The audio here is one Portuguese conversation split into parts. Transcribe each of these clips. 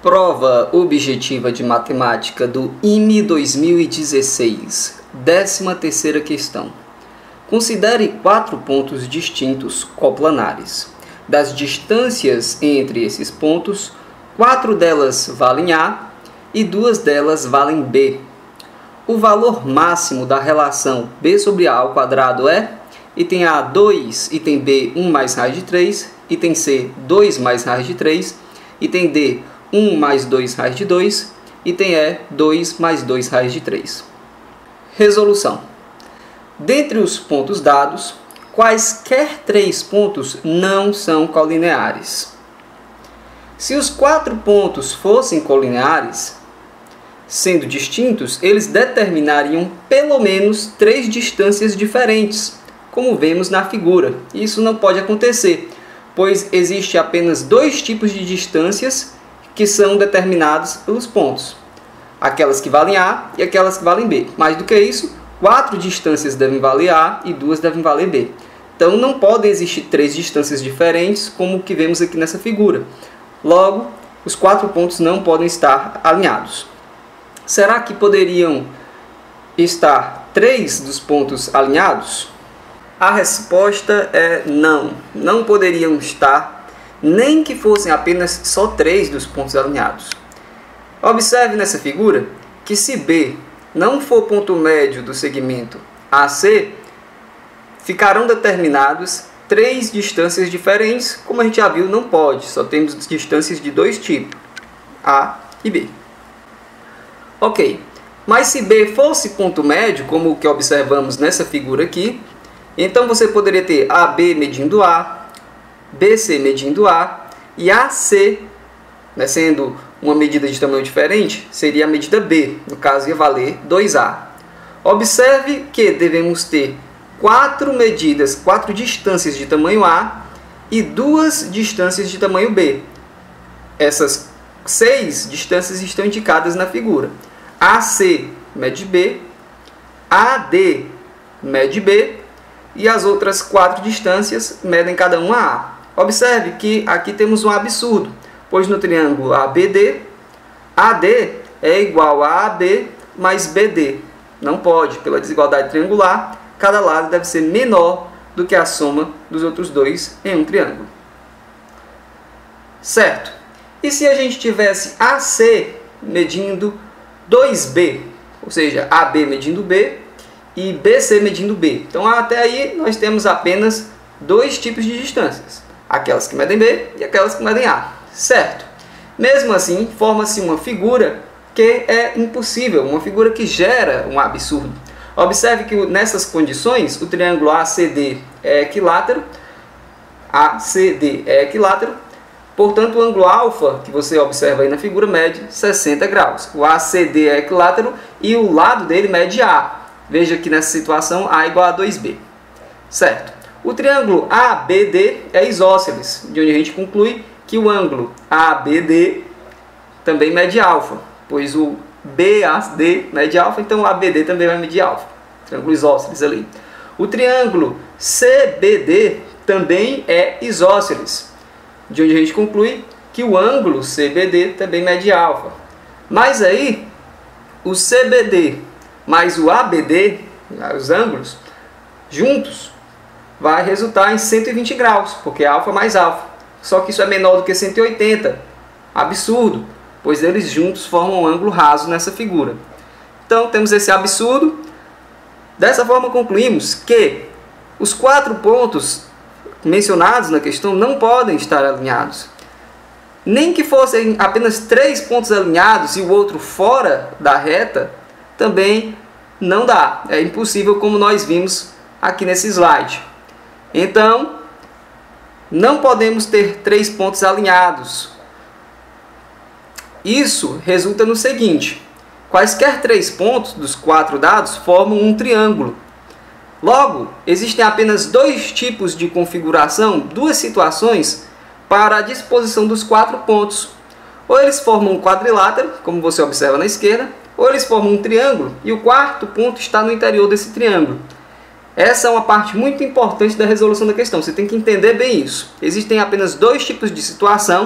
Prova objetiva de matemática do IME 2016, 13ª questão. Considere 4 pontos distintos coplanares. Das distâncias entre esses pontos, 4 delas valem A e 2 delas valem B. O valor máximo da relação B sobre A ao quadrado é, item A, 2, item B, 1 mais raiz de 3, item C, 2 mais raiz de 3, item D, 1 mais 2 raiz de 2, item E, 2 mais 2 raiz de 3. Resolução. Dentre os pontos dados, quaisquer 3 pontos não são colineares. Se os 4 pontos fossem colineares, sendo distintos, eles determinariam pelo menos 3 distâncias diferentes, como vemos na figura. Isso não pode acontecer, pois existe apenas 2 tipos de distâncias que são determinadas pelos pontos. Aquelas que valem A e aquelas que valem B. Mais do que isso, 4 distâncias devem valer A e 2 devem valer B. Então não podem existir 3 distâncias diferentes, como o que vemos aqui nessa figura. Logo, os 4 pontos não podem estar alinhados. Será que poderiam estar 3 dos pontos alinhados? A resposta é não. Não poderiam estar, nem que fossem apenas só 3 dos pontos alinhados. Observe nessa figura que se B não for ponto médio do segmento AC, ficarão determinados 3 distâncias diferentes, como a gente já viu, não pode. Só temos distâncias de 2 tipos, A e B. Ok, mas se B fosse ponto médio, como o que observamos nessa figura aqui, então você poderia ter AB medindo A, BC medindo A e AC, né, sendo uma medida de tamanho diferente, seria a medida B, no caso ia valer 2A. Observe que devemos ter 4 medidas, 4 distâncias de tamanho A e 2 distâncias de tamanho B. Essas 6 distâncias estão indicadas na figura. AC mede B, AD mede B e as outras 4 distâncias medem cada uma A. Observe que aqui temos um absurdo, pois no triângulo ABD, AD é igual a AB mais BD. Não pode, pela desigualdade triangular, cada lado deve ser menor do que a soma dos outros dois em um triângulo. Certo? E se a gente tivesse AC medindo 2B, ou seja, AB medindo B e BC medindo B. Então até aí nós temos apenas 2 tipos de distâncias. Aquelas que medem B e aquelas que medem A. Certo? Mesmo assim, forma-se uma figura que é impossível, uma figura que gera um absurdo. Observe que nessas condições, o triângulo ACD é equilátero, portanto o ângulo alfa, que você observa aí na figura, mede 60 graus. O ACD é equilátero e o lado dele mede A. Veja que nessa situação A é igual a 2B. Certo? O triângulo ABD é isósceles, de onde a gente conclui que o ângulo ABD também mede alfa, pois o BAD mede alfa, então o ABD também vai medir alfa. Triângulo isósceles ali. O triângulo CBD também é isósceles, de onde a gente conclui que o ângulo CBD também mede alfa. Mas aí, o CBD mais o ABD, os ângulos, juntos, vai resultar em 120 graus, porque é alfa mais alfa. Só que isso é menor do que 180. Absurdo, pois eles juntos formam um ângulo raso nessa figura. Então temos esse absurdo. Dessa forma concluímos que os 4 pontos mencionados na questão não podem estar alinhados. Nem que fossem apenas 3 pontos alinhados e o outro fora da reta, também não dá. É impossível, como nós vimos aqui nesse slide. Então, não podemos ter 3 pontos alinhados. Isso resulta no seguinte: quaisquer 3 pontos dos 4 dados formam um triângulo. Logo, existem apenas 2 tipos de configuração, 2 situações para a disposição dos 4 pontos. Ou eles formam um quadrilátero, como você observa na esquerda, ou eles formam um triângulo e o 4º ponto está no interior desse triângulo. Essa é uma parte muito importante da resolução da questão. Você tem que entender bem isso. Existem apenas 2 tipos de situação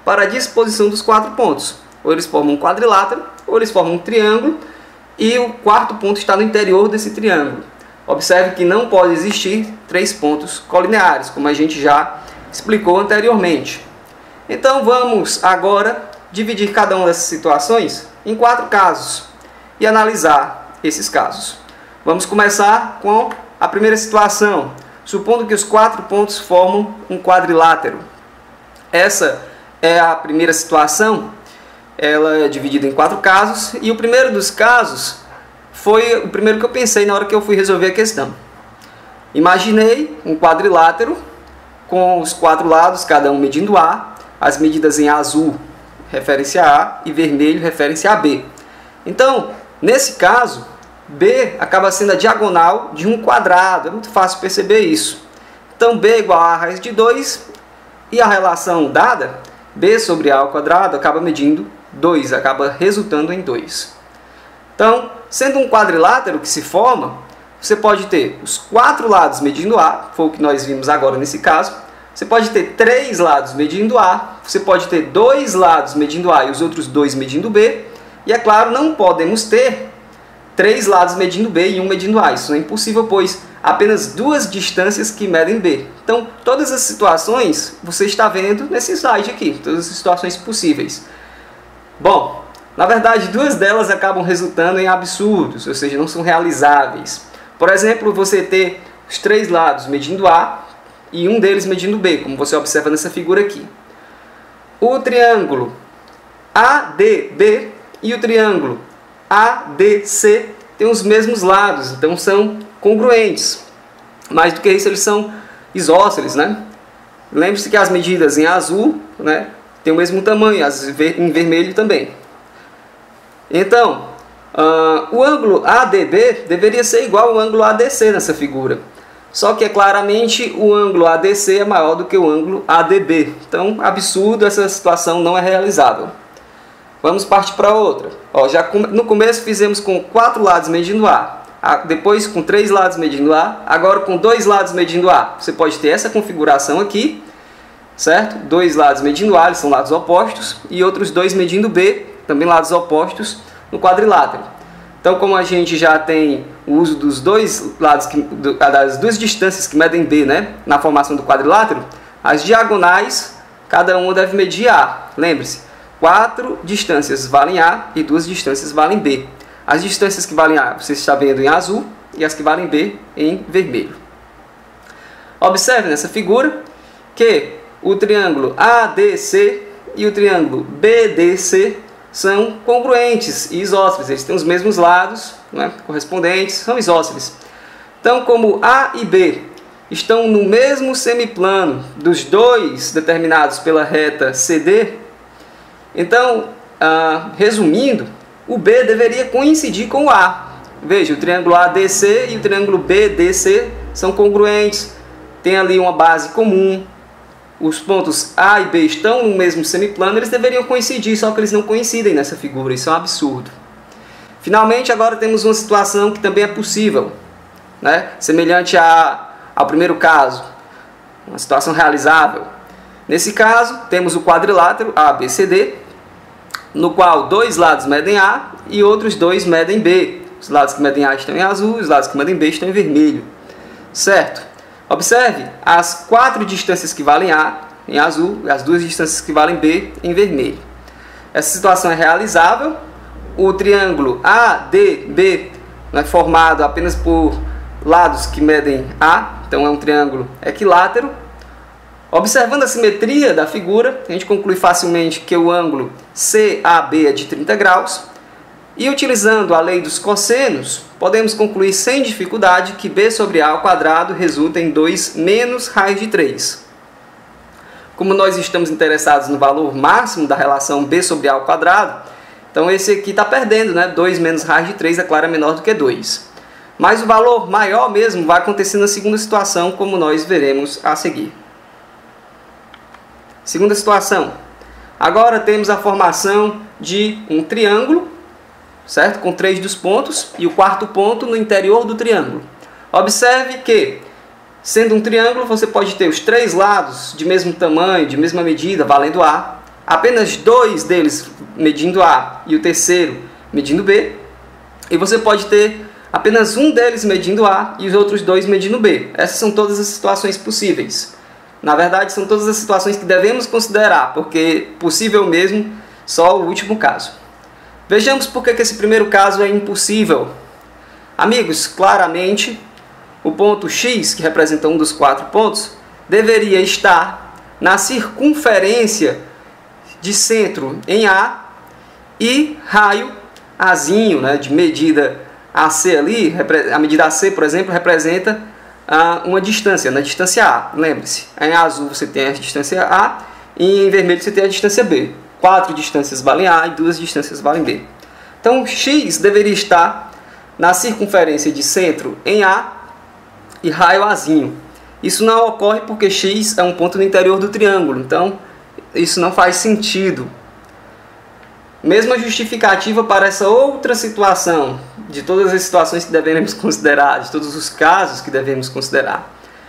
para a disposição dos 4 pontos. Ou eles formam um quadrilátero, ou eles formam um triângulo, e o quarto ponto está no interior desse triângulo. Observe que não pode existir 3 pontos colineares, como a gente já explicou anteriormente. Então vamos agora dividir cada uma dessas situações em 4 casos e analisar esses casos. Vamos começar com a primeira situação, supondo que os 4 pontos formam um quadrilátero. Essa é a primeira situação, ela é dividida em 4 casos, e o primeiro dos casos foi o primeiro que eu pensei na hora que eu fui resolver a questão. Imaginei um quadrilátero com os 4 lados, cada um medindo A, as medidas em azul referem-se a A e vermelho referem-se a B. Então, nesse caso, B acaba sendo a diagonal de um quadrado, é muito fácil perceber isso. Então, B é igual a raiz de 2, e a relação dada, B sobre A ao quadrado, acaba medindo 2, acaba resultando em 2. Então, sendo um quadrilátero que se forma, você pode ter os 4 lados medindo A, foi o que nós vimos agora nesse caso. Você pode ter 3 lados medindo A, você pode ter 2 lados medindo A e os outros 2 medindo B. E é claro, não podemos ter 3 lados medindo B e 1 medindo A. Isso é impossível, pois há apenas 2 distâncias que medem B. Então, todas as situações você está vendo nesse slide aqui, todas as situações possíveis. Bom, na verdade, 2 delas acabam resultando em absurdos, ou seja, não são realizáveis. Por exemplo, você ter os 3 lados medindo A e um deles medindo B, como você observa nessa figura aqui. O triângulo ADB e o triângulo ADC têm os mesmos lados, então são congruentes. Mais do que isso, eles são isósceles, né? Lembre-se que as medidas em azul, né, têm o mesmo tamanho, as em vermelho também. Então, o ângulo ADB deveria ser igual ao ângulo ADC nessa figura. Só que, claramente, o ângulo ADC é maior do que o ângulo ADB. Então, absurdo, essa situação não é realizável. Vamos partir para outra. Já no começo fizemos com 4 lados medindo A. Depois com 3 lados medindo A. Agora com 2 lados medindo A. Você pode ter essa configuração aqui, certo? 2 lados medindo A, eles são lados opostos. E outros 2 medindo B, também lados opostos, no quadrilátero. Então, como a gente já tem o uso dos 2 lados, das 2 distâncias que medem B, né, na formação do quadrilátero, as diagonais, cada uma deve medir A. Lembre-se, 4 distâncias valem A e 2 distâncias valem B. As distâncias que valem A você está vendo em azul e as que valem B em vermelho. Observe nessa figura que o triângulo ADC e o triângulo BDC são congruentes e isósceles, eles têm os mesmos lados, né, correspondentes, são isósceles. Então, como A e B estão no mesmo semiplano dos 2 determinados pela reta CD, então, resumindo, o B deveria coincidir com o A. Veja, o triângulo ADC e o triângulo BDC são congruentes, tem ali uma base comum. Os pontos A e B estão no mesmo semiplano, eles deveriam coincidir, só que eles não coincidem nessa figura, isso é um absurdo. Finalmente, agora temos uma situação que também é possível, né? Semelhante ao primeiro caso, uma situação realizável. Nesse caso, temos o quadrilátero ABCD, no qual 2 lados medem A e outros 2 medem B. Os lados que medem A estão em azul, os lados que medem B estão em vermelho. Certo? Observe as 4 distâncias que valem A em azul e as 2 distâncias que valem B em vermelho. Essa situação é realizável. O triângulo ADB é formado apenas por lados que medem A, então é um triângulo equilátero. Observando a simetria da figura, a gente conclui facilmente que o ângulo CAB é de 30 graus. E utilizando a lei dos cossenos, podemos concluir sem dificuldade que B sobre A ao quadrado resulta em 2 menos raiz de 3. Como nós estamos interessados no valor máximo da relação B sobre A ao quadrado, então esse aqui está perdendo, né? 2 menos raiz de 3 é claro, é menor do que 2. Mas o valor maior mesmo vai acontecer na segunda situação, como nós veremos a seguir. Segunda situação. Agora temos a formação de um triângulo, certo? Com 3 dos pontos e o quarto ponto no interior do triângulo. Observe que, sendo um triângulo, você pode ter os 3 lados de mesmo tamanho, de mesma medida, valendo A apenas 2 deles medindo A e o terceiro medindo B, e você pode ter apenas um deles medindo A e os outros 2 medindo B. Essas são todas as situações possíveis. Na verdade, são todas as situações que devemos considerar, porque possível mesmo só o último caso. Vejamos por que esse primeiro caso é impossível. Amigos, claramente, o ponto X, que representa um dos 4 pontos, deveria estar na circunferência de centro em A e raio Azinho, né, de medida AC ali, a medida AC, por exemplo, representa uma distância, na distância A. Lembre-se, em azul você tem a distância A e em vermelho você tem a distância B. 4 distâncias valem A e 2 distâncias valem B. Então, X deveria estar na circunferência de centro em A e raio Azinho. Isso não ocorre porque X é um ponto no interior do triângulo, então isso não faz sentido. Mesma justificativa para essa outra situação, de todas as situações que devemos considerar, de todos os casos que devemos considerar.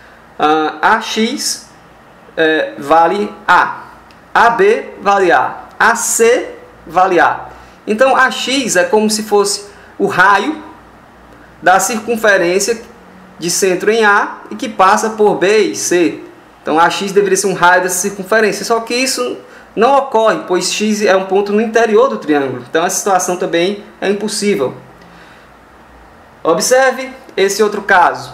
AX vale A, AB vale A, AC vale A. Então, AX é como se fosse o raio da circunferência de centro em A e que passa por B e C. Então, AX deveria ser um raio dessa circunferência, só que isso não ocorre, pois X é um ponto no interior do triângulo. Então, essa situação também é impossível. Observe esse outro caso.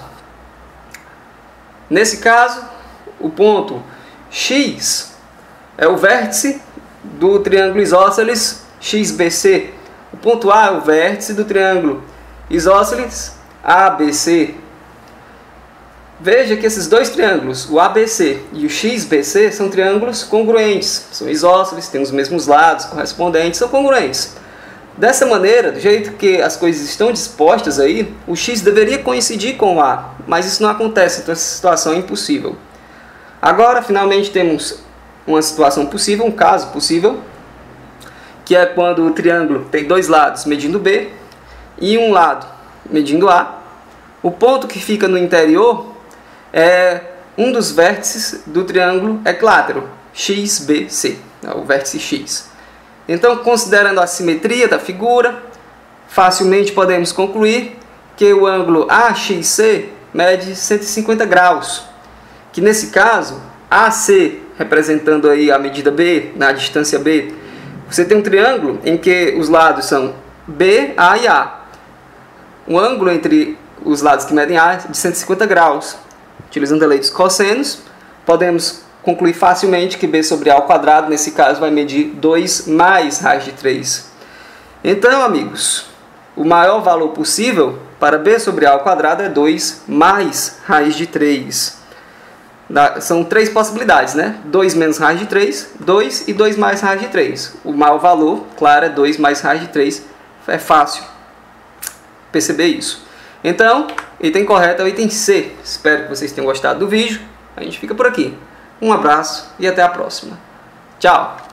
Nesse caso, o ponto X é o vértice do triângulo isósceles XBC. O ponto A é o vértice do triângulo isósceles ABC. Veja que esses dois triângulos, o ABC e o XBC, são triângulos congruentes. São isósceles, têm os mesmos lados correspondentes, são congruentes. Dessa maneira, do jeito que as coisas estão dispostas aí, o X deveria coincidir com o A, mas isso não acontece, então essa situação é impossível. Agora, finalmente, temos uma situação possível, um caso possível, que é quando o triângulo tem 2 lados medindo B e um lado medindo A. O ponto que fica no interior é um dos vértices do triângulo equilátero, XBC, o vértice X. Então, considerando a simetria da figura, facilmente podemos concluir que o ângulo AXC mede 150 graus, que nesse caso, AC, representando aí a medida B, na distância B, você tem um triângulo em que os lados são B, A e A. O ângulo entre os lados que medem A é de 150 graus. Utilizando a lei dos cossenos, podemos concluir facilmente que B sobre A ao quadrado, nesse caso, vai medir 2 mais raiz de 3. Então, amigos, o maior valor possível para B sobre A ao quadrado é 2 mais raiz de 3. São 3 possibilidades, né? 2 menos raiz de 3, 2 e 2 mais raiz de 3. O maior valor, claro, é 2 mais raiz de 3. É fácil perceber isso. Então, item correto é o item C. Espero que vocês tenham gostado do vídeo. A gente fica por aqui. Um abraço e até a próxima. Tchau!